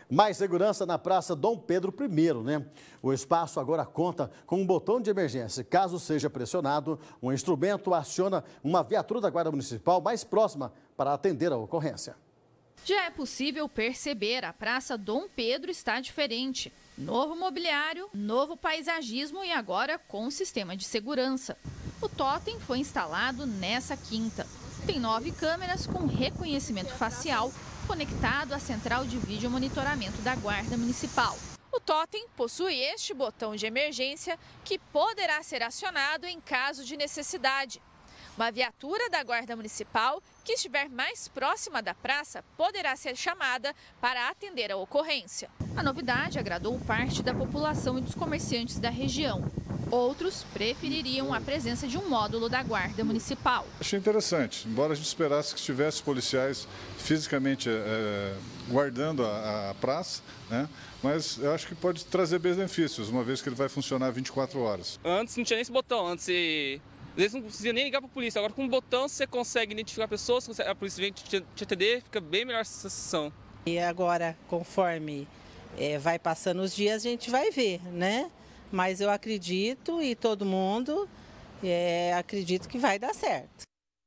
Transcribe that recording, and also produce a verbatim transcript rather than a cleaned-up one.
Mais segurança na Praça Dom Pedro I, né? O espaço agora conta com um botão de emergência. Caso seja pressionado, um instrumento aciona uma viatura da Guarda Municipal mais próxima para atender a ocorrência. Já é possível perceber, a Praça Dom Pedro está diferente. Novo mobiliário, novo paisagismo e agora com sistema de segurança. O tótem foi instalado nessa quinta. Tem nove câmeras com reconhecimento facial conectado à central de vídeo monitoramento da Guarda Municipal. O tótem possui este botão de emergência que poderá ser acionado em caso de necessidade. Uma viatura da Guarda Municipal que estiver mais próxima da praça poderá ser chamada para atender a ocorrência. A novidade agradou parte da população e dos comerciantes da região. Outros prefeririam a presença de um módulo da Guarda Municipal. Achei interessante, embora a gente esperasse que tivesse policiais fisicamente é, guardando a, a praça, né? Mas eu acho que pode trazer benefícios, uma vez que ele vai funcionar vinte e quatro horas. Antes não tinha nem esse botão, antes você... Às vezes não precisa nem ligar para a polícia, agora com um botão você consegue identificar pessoas, a polícia vem te, te atender, fica bem melhor essa sensação. E agora, conforme é, vai passando os dias, a gente vai ver, né? Mas eu acredito, e todo mundo, é, acredito que vai dar certo.